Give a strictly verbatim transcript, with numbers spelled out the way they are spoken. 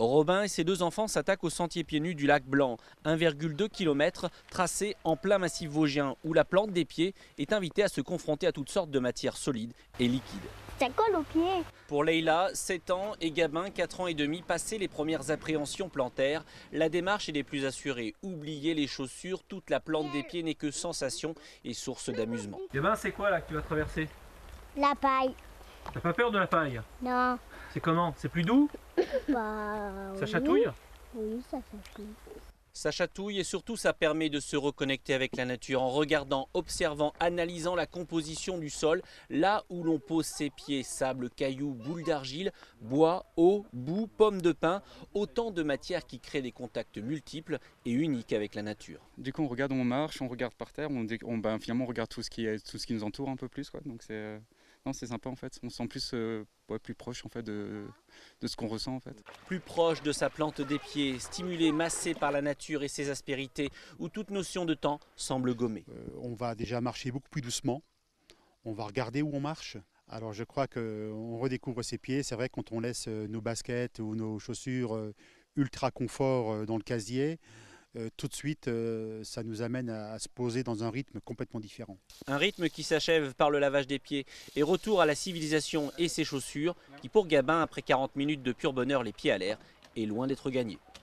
Robin et ses deux enfants s'attaquent au sentier pieds nus du lac Blanc, un virgule deux kilomètres tracé en plein massif vosgien où la plante des pieds est invitée à se confronter à toutes sortes de matières solides et liquides. Ça colle aux pieds. Pour Leïla, sept ans, et Gabin, quatre ans et demi, passé les premières appréhensions plantaires, la démarche est des plus assurées. Oubliez les chaussures, toute la plante des pieds n'est que sensation et source d'amusement. Gabin, c'est quoi là que tu vas traverser? La paille. T'as pas peur de la paille? Non. C'est comment? C'est plus doux? Bah, Ça oui. chatouille? Oui, ça chatouille. Ça chatouille et surtout ça permet de se reconnecter avec la nature en regardant, observant, analysant la composition du sol, là où l'on pose ses pieds, sable, cailloux, boules d'argile, bois, eau, boue, pommes de pin, autant de matières qui créent des contacts multiples et uniques avec la nature. Du coup on regarde, on marche, on regarde par terre, on, on ben, finalement on regarde tout ce qui est, tout ce qui nous entoure un peu plus, quoi. Donc c'est euh, non, c'est sympa en fait, on se sent plus, euh, ouais, plus proche en fait de, de ce qu'on ressent en fait. Plus proche de sa plante des pieds, stimulé, massé par la nature et ses aspérités, où toute notion de temps semble gommée. Euh, on va déjà marcher beaucoup plus doucement, on va regarder où on marche. Alors je crois qu'on redécouvre ses pieds. C'est vrai, quand on laisse nos baskets ou nos chaussures ultra confort dans le casier, euh, tout de suite euh, ça nous amène à, à se poser dans un rythme complètement différent. Un rythme qui s'achève par le lavage des pieds et retour à la civilisation et ses chaussures qui pour Gabin, après quarante minutes de pur bonheur les pieds à l'air, est loin d'être gagné.